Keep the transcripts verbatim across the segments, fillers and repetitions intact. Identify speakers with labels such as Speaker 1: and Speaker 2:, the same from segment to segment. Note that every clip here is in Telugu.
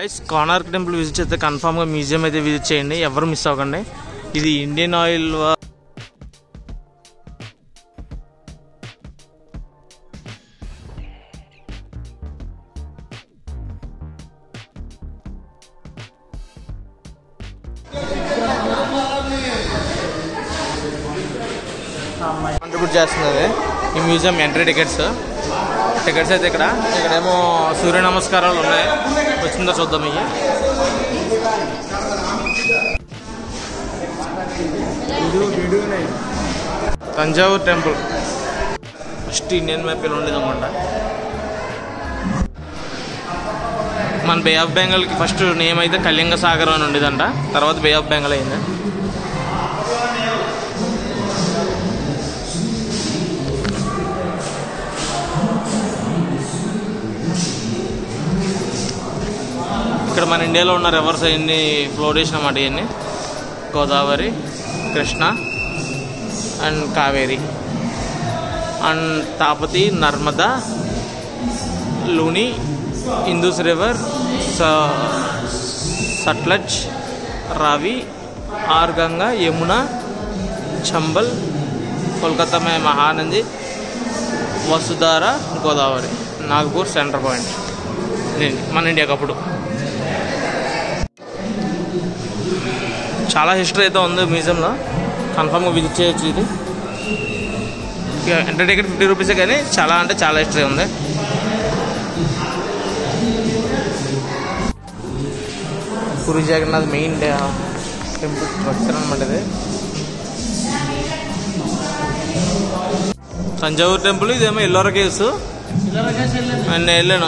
Speaker 1: గైస్ కోనార్క్ టెంపుల్ విజిట్ చేస్తే కన్ఫామ్గా మ్యూజియం అయితే విజిట్ చేయండి, ఎవరు మిస్ అవ్వకండి. ఇది ఇండియన్ ఆయిల్ కాంట్రిబ్యూట్ చేస్తున్నది ఈ మ్యూజియం. ఎంట్రీ టికెట్స్ టికెట్స్ అయితే ఇక్కడ ఇక్కడేమో సూర్య నమస్కారాలు ఉన్నాయి, వచ్చిందో చూద్దాం. ఇవి Thanjavur temple first Indian map ఇలా ఉండేది అన్నమాట. మన బే ఆఫ్ బెంగాల్కి ఫస్ట్ నేమ్ అయితే కళింగ సాగర్ అని ఉండేదంట, తర్వాత బే ఆఫ్ బెంగాల్ అయింది. ఇక్కడ మన ఇండియాలో ఉన్న రివర్స్ అన్ని ఫ్లోరేషన్ అన్నమాట. ఇవన్నీ Godavari, Krishna and Kaveri and Tapati, Narmada, Luni, Indus river, Sutlej, Ravi, or Ganga, Yamuna, Chambal, Kolkata మే మహానంది, వసుధార, గోదావరి, నాగపూర్ సెంటర్ పాయింట్. మన ఇండియాకి అప్పుడు చాలా హిస్టరీ అయితే ఉంది మ్యూజియంలో, కన్ఫామ్గా విజిట్ చేయొచ్చు. ఇది ఎంట్రీ టికెట్ ఫిఫ్టీ రూపీసే, కానీ చాలా అంటే చాలా హిస్టరీ ఉంది. Puri Jagannadh main temple structure అనమాట ఇది. తంజావూరు టెంపుల్, ఇదేమో ఎల్లోరా కేవ్స్. నేను వెళ్ళాను.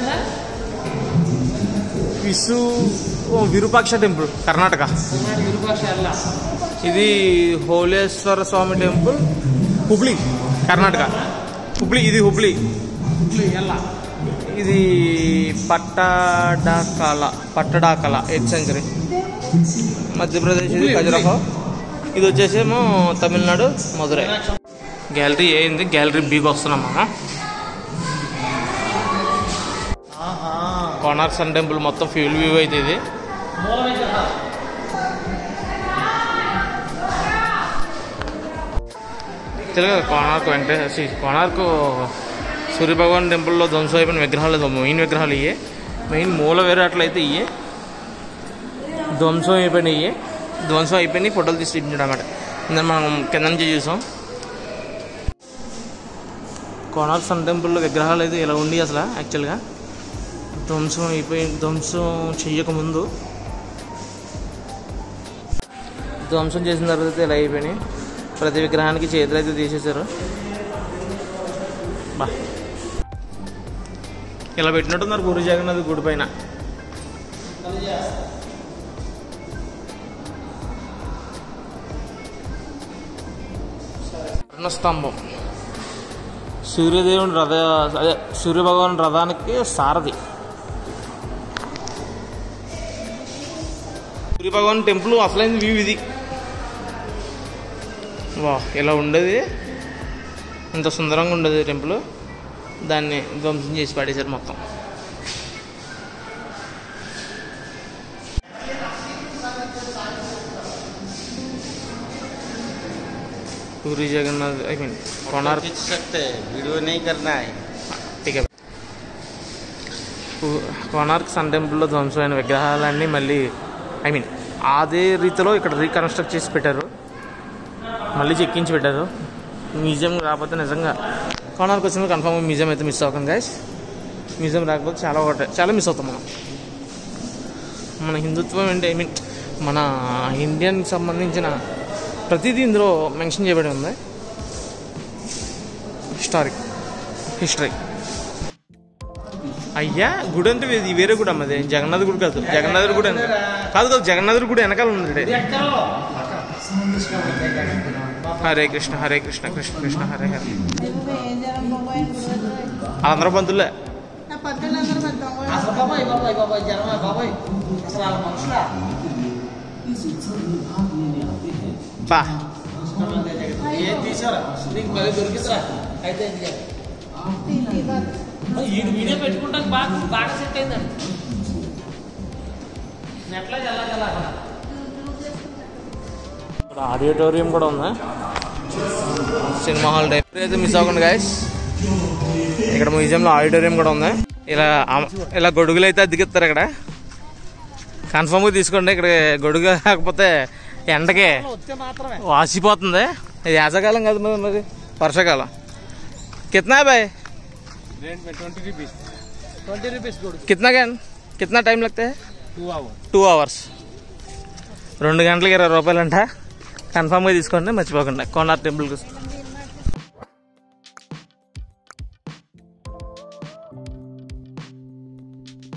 Speaker 1: విసు విరూపాక్ష టెంపుల్ కర్ణాటక. ఇది హోలేశ్వర స్వామి టెంపుల్ హుబ్లీ కర్ణాటక. హుబ్లీ ఇది హుబ్లీ. ఇది పట్టడాకల పట్టడాకల ఎయిత్ సెంచరీ మధ్యప్రదేశ్. ఇది ఖజురహో. ఇది వచ్చేసేమో తమిళనాడు మధురై. గ్యాలరీ ఏంది, గ్యాలరీ బీకి వస్తున్నాం మనం. కోనార్క్ సన్ టెంపుల్ మొత్తం ఫ్యూల్ వ్యూ అయితే ఇది. తెలుగు కోనార్క్ వెంకటేశ్వర కోనార్క్ సూర్యభగవాన్ టెంపుల్లో ధ్వంసం అయిపోయిన విగ్రహాలు మెయిన్ విగ్రహాలు ఇవే. మెయిన్ మూల విరాట్లయితే ఇవే ధ్వంసం అయిపోయినాయి. ఇవే ధ్వంసం అయిపోయినాయి, ఫోటోలు తీసి చూపించడం అన్నమాట. ఇందాక మనం కింద నుంచి చూసాం. కోనార్క్ సన్ టెంపుల్లో విగ్రహాలు అయితే ఇలా ఉండి అసలు యాక్చువల్గా ధ్వంసం అయిపోయి ధ్వంసం చెయ్యకముందు, ధ్వంసం చేసిన తర్వాత ఇలా అయిపోయినాయి. ప్రతి విగ్రహానికి చేతులు అయితే తీసేశారు. బా ఇలా పెట్టినట్టున్నారు పూరి జగన్నాథ్ గుడి పైన. స్తంభం సూర్యదేవుని రథ అదే సూర్యభగవాన్ రథానికి సారథి. సూర్యభగవాన్ టెంపుల్ అసలైన వ్యూ ఇది. వా ఇలా ఉండేది, ఇంత సుందరంగా ఉండేది టెంపుల్. దాన్ని ధ్వంసం చేసి పడేశారు మొత్తం. Puri Jagannath I mean Konark video नहीं करना है ठीक है. కోనార్క్ సన్ టెంపుల్లో ధ్వంసమైన విగ్రహాలన్నీ మళ్ళీ ఐ మీన్ అదే రీతిలో ఇక్కడ రీకన్స్ట్రక్ట్ చేసి పెట్టారు, మళ్ళీ చెక్కించి పెట్టారు. మ్యూజియం రాకపోతే నిజంగా కోనార్క్ వచ్చిన కన్ఫామ్గా మ్యూజియం అయితే మిస్ అవ్వకండి గైస్. మ్యూజియం రాకపోతే చాలా ఒకటి చాలా మిస్ అవుతాం మనం. మన హిందుత్వం అంటే ఐ మీన్ మన ఇండియన్కి సంబంధించిన ప్రతిదీ ఇందులో మెన్షన్ చేయబడి ఉంది. హిస్టారిక్ హిస్టరీ అయ్యా. గుడి అంటే ఇది వేరే గుడి అమ్మది, జగన్నాథ్ గుడి కాదు. జగన్నాథుడి గుడి కాదు కాదు జగన్నాథుడి గుడి వెనకాల ఉంది. హరే కృష్ణ హరే కృష్ణ కృష్ణ కృష్ణ హరే హరే. అందరూ పంతులే. బా
Speaker 2: వీడియో పెట్టుకుంటానికి బాగా బాగా సెట్ అయిందండి.
Speaker 1: ఇక్కడ ఆడిటోరియం కూడా ఉందా, సినిమా హాల్ టైప్ అయితే మిస్ అవ్వకుండా గాయస్. ఇక్కడ మ్యూజియంలో ఆడిటోరియం కూడా ఉంది. ఇలా ఇలా గొడుగులు అయితే అద్దెకిస్తారు ఇక్కడ, కన్ఫర్మ్గా తీసుకోండి. ఇక్కడ గొడుగు కాకపోతే ఎండకి వాసిపోతుంది. ఇది యాసకాలం కాదు మరి, మరి వర్షాకాలం. కిतना भाई?
Speaker 2: ट्वेंटी रुपीज ट्वेंटी रुपीज
Speaker 1: कितना क्या कितना टाइम लगता है?
Speaker 2: टू आवर
Speaker 1: టూ అవర్స్ రెండు గంటలకి ఇరవై రూపాయలు అంట. కన్ఫామ్గా తీసుకోండి, మర్చిపోకుండా కోనార్క్ టెంపుల్కి.